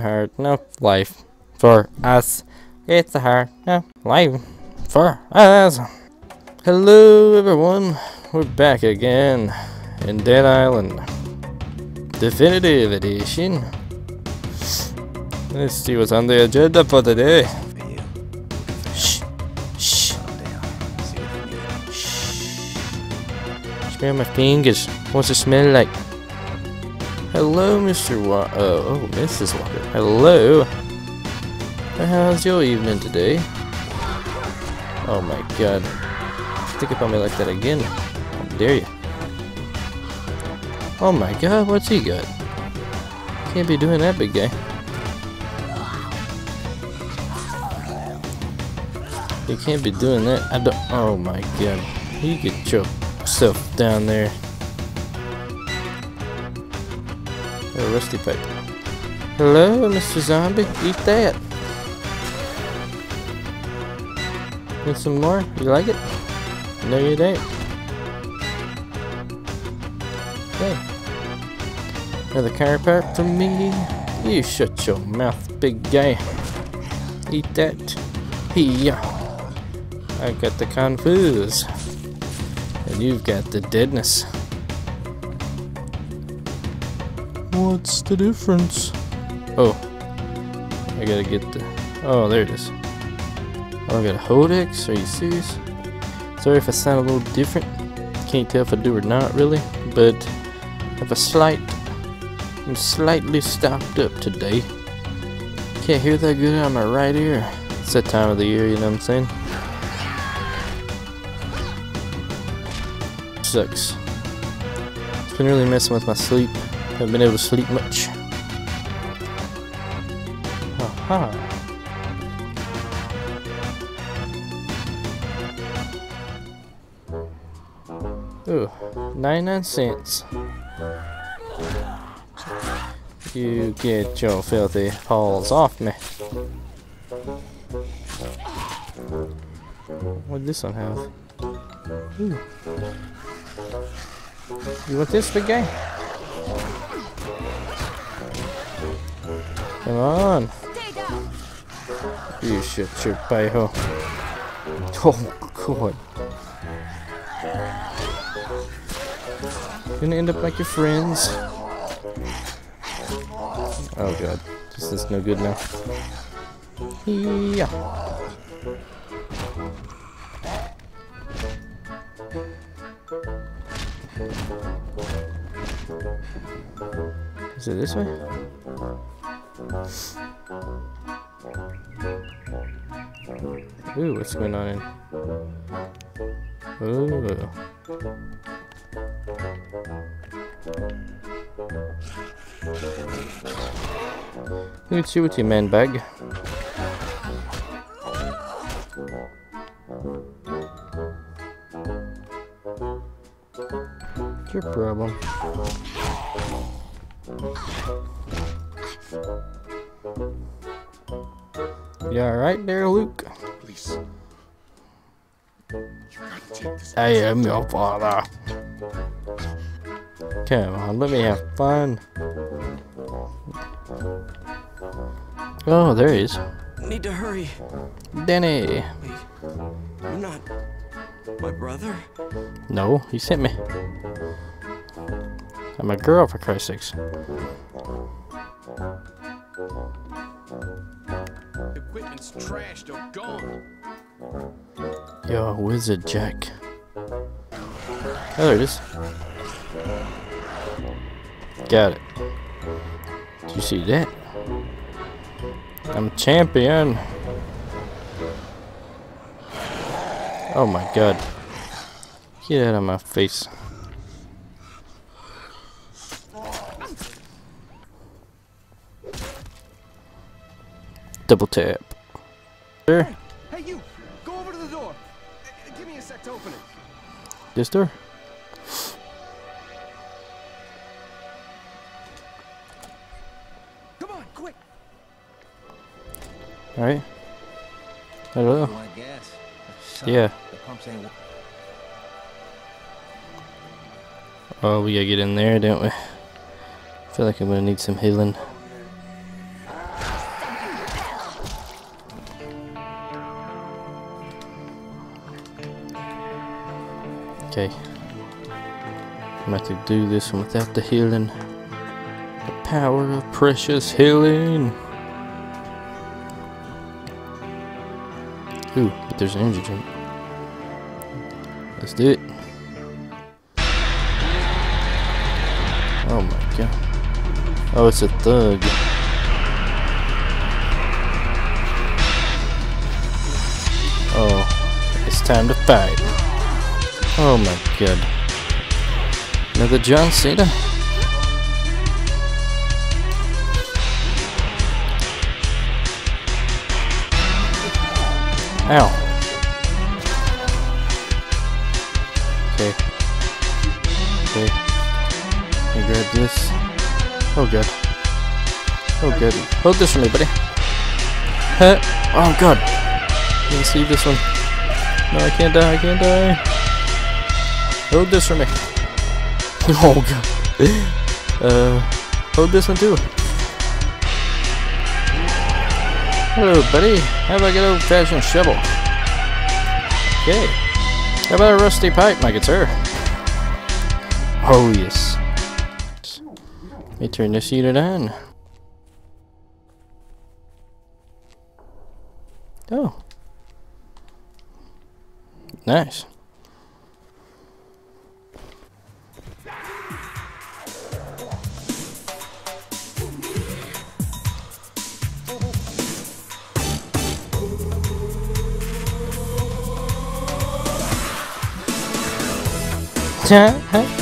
hard of life for us. It's a hard of life for us. Hello everyone, we're back again in Dead Island Definitive Edition. Let's see what's on the agenda for the day. Shh, shh, shh. Smell my fingers. What's it smell like? Hello, Mr. Mrs. Walker. Hello. How's your evening today? Oh my god. Think about me like that again. How dare you? Oh my god, what's he got? Can't be doing that, big guy. You can't be doing that. I don't. Oh my god. You get yourself down there. A rusty pipe. Hello, Mr. Zombie. Eat that. Need some more? You like it? No, you don't. Okay. Another car part from me. You shut your mouth, big guy. Eat that. Here. I got the confuse. And you've got the deadness. What's the difference? Oh. I gotta get the... Oh, there it is. Oh, I got a Hodex? Are you serious? Sorry if I sound a little different. Can't tell if I do or not, really. But I have I'm slightly stopped up today. Can't hear that good on my right ear. It's that time of the year, you know what I'm saying? Sucks. It's been really messing with my sleep. Haven't been able to sleep much. Aha. Ooh, 99 cents. You get your filthy paws off me. What'd this one have? Ooh. You want this, big guy? Come on. You shut your pie-ho. Oh, God. Gonna end up like your friends. Oh, God. This is no good now. Yeah. Is it this way? Ooh, what's going on in? Ooh. Let's see what's your man bag. What's your problem? You alright there, Luke? Please. I am your father. Come on, let me have fun. Oh, there he is. Need to hurry. Denny. Wait, you're not my brother? No, he sent me. I'm a girl, for Christ's sakes. Equipment's trashed or gone. Yo, Wizard Jack. Oh, there it is. Got it. Did you see that? I'm champion. Oh my god. Get out of my face. Double tap. Sure. Hey, you! Go over to the door. Give me a sec to open it. This door? Come on, quick! Alright. Hello? You want gas? Yeah. The pumps ain't. Oh, we gotta get in there, don't we? I feel like I'm gonna need some healing. Okay. I'm about to do this one without the healing. The power of precious healing. Ooh, but there's an energy drink. Let's do it. Oh my god. Oh, it's a thug. Oh, it's time to fight. Oh my god. Another John Cena? Ow. Okay. Okay. Let me grab this. Oh god. Oh god. Hold this for me, buddy. Huh? Oh god. Let me see this one. No, I can't die. I can't die. Hold this for me. Oh god. Hold this one too. Hello, buddy. How about a good old-fashioned shovel? Okay. How about a rusty pipe, my good sir? Oh yes. Let me turn this unit on. Oh. Nice. Give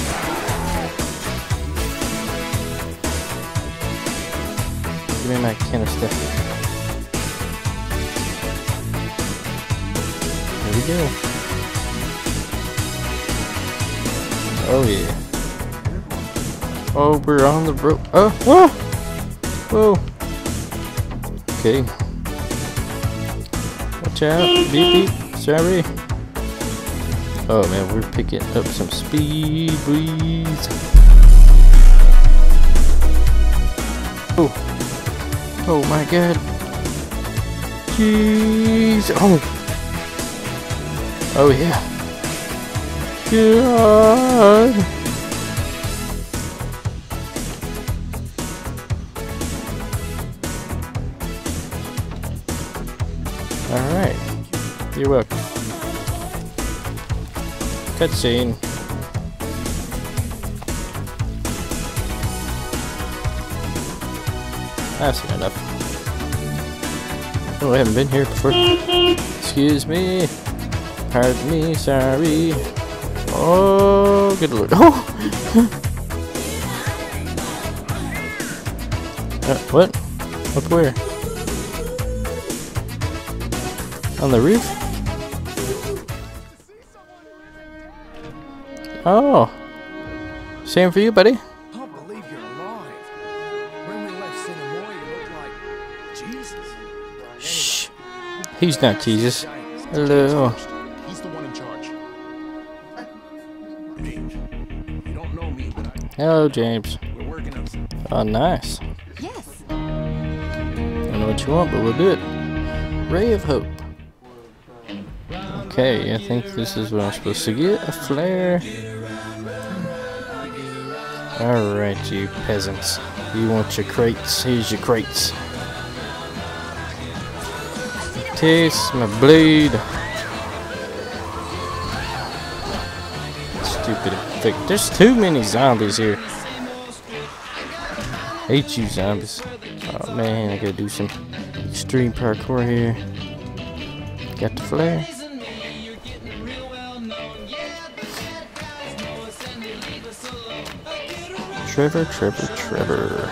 me my canister. Here we go. Oh yeah. Oh, we're on the rope. Oh, whoa! Whoa. Okay. Watch out. Beep beep. Sorry. Oh man, we're picking up some speed, breeze. Oh. Oh my god. Jeez. Oh. Oh yeah. God. Alright. You're welcome. Cutscene. That's enough. Oh, I haven't been here before. Excuse me. Pardon me, sorry. Oh, good lord. Oh! What? Up where? On the roof? Oh. Same for you, buddy. I can't believe you're alive. When we left Cinemoy, you looked like Jesus. Shh. He's not Jesus. Hello. He's the one in charge. You don't know me, but Hello, James. we're working on some. Oh, nice. Yes. I don't know what you want, but we'll do it. Ray of Hope. Okay, I think this is what I'm supposed to get. A flare. Alright, you peasants. You want your crates? Here's your crates. Taste my blade. Stupid effect. There's too many zombies here. Hate you, zombies. Oh man, I gotta do some extreme parkour here. Got the flare. Trevor.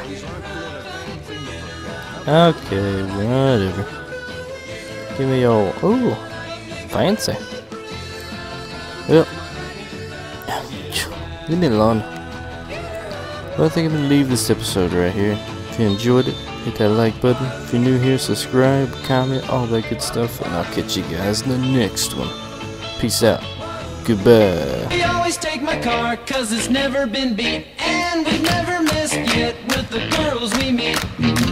Okay, whatever. Give me your... Ooh, fancy. Yep. Leave me alone. Well, I think I'm gonna leave this episode right here. If you enjoyed it, hit that like button. If you're new here, subscribe, comment, all that good stuff. And I'll catch you guys in the next one. Peace out. Goodbye. We always take my car, cause it's never been beat. And we've never missed yet with the girls we meet.